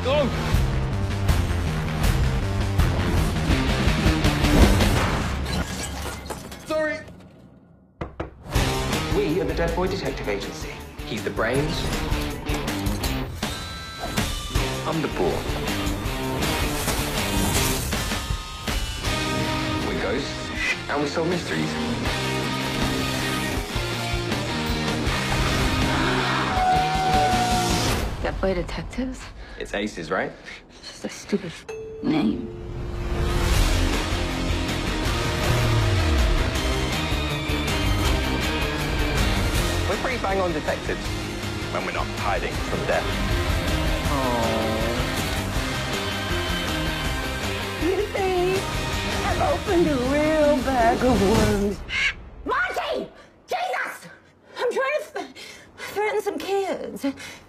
Go! Sorry. We are the Dead Boy Detective Agency. He's the brains. I'm the ball. We ghosts, and we solve mysteries. Dead Boy Detectives? It's aces, right? It's just a stupid name. We're pretty bang-on detectives when we're not hiding from death. You think I've opened a real bag of worms? Marty! Jesus! I'm trying to threaten some kids.